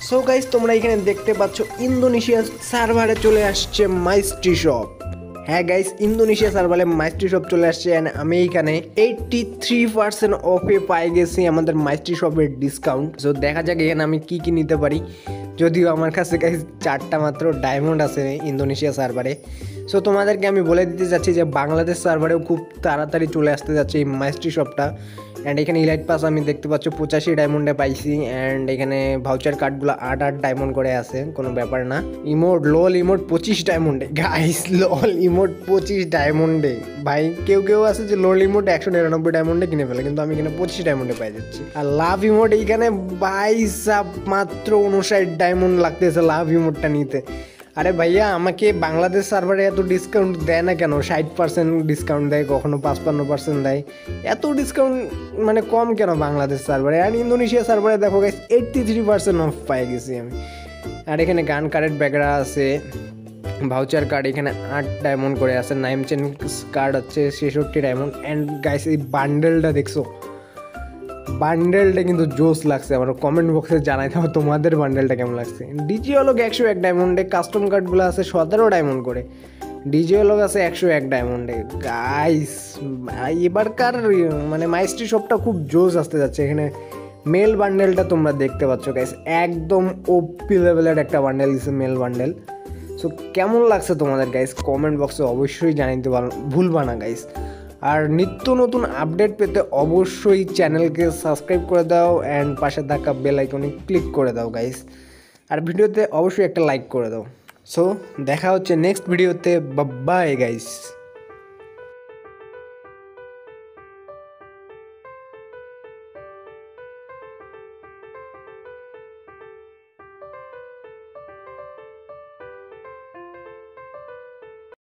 So guys তোমরা এখানে দেখতে পাচ্ছ ইন্দোনেশিয়া সার্ভারে চলে আসছে মাইস্ট্রি শপ। হ্যাঁ গাইস, ইন্দোনেশিয়া সার্ভারে মাইস্ট্রি শপ চলে আসছে অ্যান্ড আমি এইখানে 83% অফে পাই গেছি আমাদের মাইস্ট্রি শপের ডিসকাউন্ট। সো দেখা যাক এখানে আমি কি কি নিতে পারি। যদিও আমার কাছে গাইস 4টা মাত্র ডায়মন্ড আছে ইন্দোনেশিয়া সার্ভারে। সো তোমাদেরকে আমি বলে দিতে চাচ্ছি যে বাংলাদেশ সার্ভারেও খুব তাড়াতাড়ি চলে আসতে যাচ্ছে এই মাইস্ট্রি শপটা। অ্যান্ড এখানে ইলাইট পাস আমি দেখতে পাচ্ছ 85 ডায়মন্ডে পাইছি। অ্যান্ড এখানে ভাউচার কার্ডগুলো 8 ডায়মন্ড করে আছে, কোনো ব্যাপার না। ইমোট লোল ইমোট 25 ডায়মন্ডে গাইস, লোল ইমোট 25 ডায়মন্ডে। ভাই কেউ কেউ আছে যে লোল ইমোট 199 ডায়মন্ডে কিনে ফেলে, কিন্তু আমি এখানে 25 ডায়মন্ডে পাই যাচ্ছি। আর লাভ ইমোট এইখানে মাত্র 59 ডায়মন্ড লাগতেছে লাভ ইমোটটা নিতে। আরে ভাইয়া, আমাকে বাংলাদেশ সার্ভারে এত ডিসকাউন্ট দেয় না কেন? 60% ডিসকাউন্ট দেয়, কখনো 55% দেয়। এত ডিসকাউন্ট মানে কম কেন বাংলাদেশ সার্ভারে? আর ইন্দোনেশিয়া সার্ভারে দেখো গাইস 83% অফ পাই গেছি আমি। আর এখানে গান কার্ডের ব্যাগরা আছে, ভাউচার কার্ড এখানে 8 ডায়মন্ড করে আছে, নাইম চেন কার্ড হচ্ছে 66 ডায়মন্ড। অ্যান্ড গাইস এই বান্ডেলটা দেখছো, বান্ডেলটা কিন্তু জোস লাগছে। আমার কমেন্ট বক্সে জানাই দাও তোমাদের বান্ডেলটা কেমন লাগছে। ডিজি হলো 101 ডায়মন্ডে, কাস্টম কার্ডগুলো আছে 17 ডায়মন্ড করে, ডিজি হলো আছে 101 ডায়মন্ডে। গাইস এবারকার মানে মাইস্ট্রি শপটা খুব জোস আসতে যাচ্ছে। এখানে মেল বান্ডেলটা তোমরা দেখতে পাচ্ছ গাইস, একদম ওপি লেভেলের একটা বান্ডেল দিচ্ছে, মেল বান্ডেল। সো কেমন লাগছে তোমাদের গাইস? কমেন্ট বক্সে অবশ্যই জানাইতে ভুলবা না গাইস। আর নিত্য নতুন আপডেট পেতে অবশ্যই চ্যানেলকে সাবস্ক্রাইব করে দাও অ্যান্ড পাশে থাকা বেল আইকনে ক্লিক করে দাও গাইস। আর ভিডিওতে অবশ্যই একটা লাইক করে দাও। সো দেখা হচ্ছে নেক্সট ভিডিওতে। Bye guys.